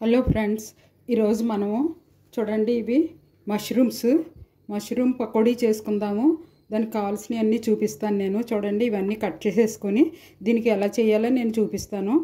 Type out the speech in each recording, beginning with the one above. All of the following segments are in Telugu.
హలో ఫ్రెండ్స్, ఈరోజు మనము చూడండి ఇవి మష్రూమ్ పకోడీ చేసుకుందాము. దానికి కావాల్సినవన్నీ చూపిస్తాను నేను. చూడండి ఇవన్నీ కట్ చేసేసుకొని దీనికి ఎలా చేయాలో నేను చూపిస్తాను.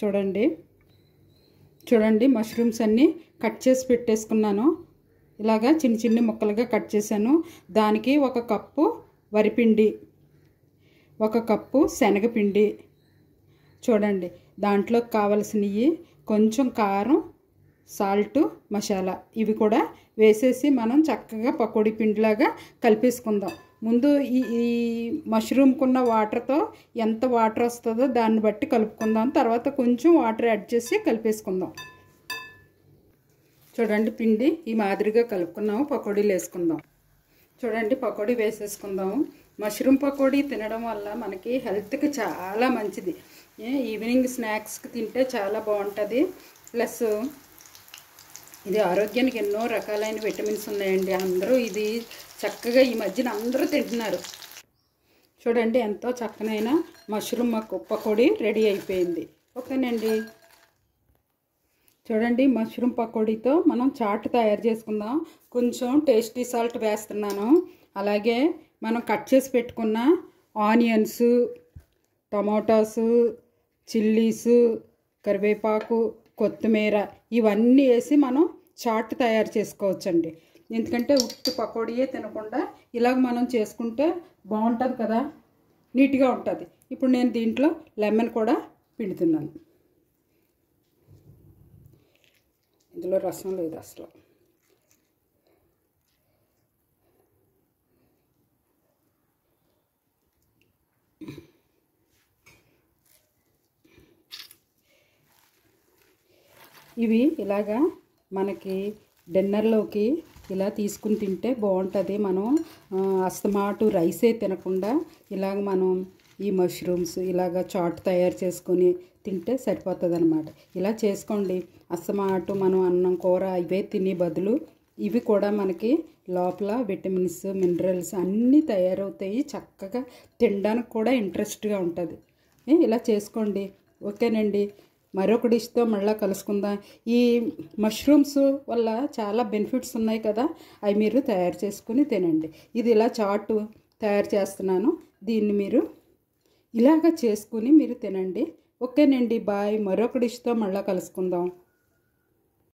చూడండి మష్రూమ్స్ అన్నీ కట్ చేసి పెట్టేసుకున్నాను. ఇలాగా చిన్న చిన్న ముక్కలుగా కట్ చేశాను. దానికి 1 కప్పు వరిపిండి, 1 కప్పు శనగపిండి, చూడండి దాంట్లోకి కావాల్సినవి కొంచెం కారం, సాల్ట్, మసాలా ఇవి కూడా వేసేసి మనం చక్కగా పకోడీ పిండిలాగా కలిపేసుకుందాం. ముందు ఈ మష్రూమ్కున్న వాటర్తో ఎంత వాటర్ వస్తుందో దాన్ని బట్టి కలుపుకుందాం. తర్వాత కొంచెం వాటర్ యాడ్ చేసి కలిపేసుకుందాం. చూడండి పిండి ఈ మాదిరిగా కలుపుకున్నాము. పకోడీలు వేసుకుందాం. చూడండి పకోడీ వేసేసుకుందాము. మష్రూమ్ పకోడీ తినడం వల్ల మనకి హెల్త్కి చాలా మంచిది. ఈవినింగ్ స్నాక్స్కి తింటే చాలా బాగుంటుంది. ప్లస్ ఇది ఆరోగ్యానికి ఎన్నో రకాలైన విటమిన్స్ ఉన్నాయండి. అందరూ ఇది చక్కగా ఈ మధ్యన అందరూ తింటున్నారు. చూడండి ఎంతో చక్కనైన మష్రూమ్ పకోడీ రెడీ అయిపోయింది. ఓకేనండి. చూడండి మష్రూమ్ పకోడీతో మనం చాట్ తయారు చేసుకుందాం. కొంచెం టేస్టీ సాల్ట్ వేస్తున్నాను. అలాగే మనం కట్ చేసి పెట్టుకున్న ఆనియన్స్, టమాటాసు, చిల్లీసు, కరివేపాకు, కొత్తిమీర ఇవన్నీ వేసి మనం చాట్ తయారు చేసుకోవచ్చండి. ఎందుకంటే ఉత్తి పకోడీయే తినకుండా ఇలాగ మనం చేసుకుంటే బాగుంటుంది కదా, నీట్గా ఉంటుంది. ఇప్పుడు నేను దీంట్లో లెమన్ కూడా పిండుతున్నాను. ఇందులో రసం లేదు అసలు. ఇవి ఇలాగా మనకి డిన్నర్లోకి ఇలా తీసుకుని తింటే బాగుంటుంది. మనం అస్తమాటు రైసే తినకుండా ఇలాగ మనం ఈ మష్రూమ్స్ ఇలాగ చాట్ తయారు చేసుకొని తింటే సరిపోతుంది అన్నమాట. ఇలా చేసుకోండి. అస్తమాటు మనం అన్నం కూర ఇవే తినే బదులు ఇవి కూడా మనకి లోపల విటమిన్స్, మినరల్స్ అన్నీ తయారవుతాయి. చక్కగా తినడానికి కూడా ఇంట్రెస్ట్గా ఉంటుంది. ఇలా చేసుకోండి. ఓకేనండి. మరొక డిష్తో మళ్ళీ కలుసుకుందాం. ఈ మష్రూమ్స్ వల్ల చాలా బెనిఫిట్స్ ఉన్నాయి కదా, అవి మీరు తయారు చేసుకుని తినండి. ఇది ఇలా చాటు తయారు చేస్తున్నాను. దీన్ని మీరు ఇలాగ చేసుకుని మీరు తినండి. ఓకేనండి. బాయ్. మరొక డిష్తో మళ్ళీ కలుసుకుందాం.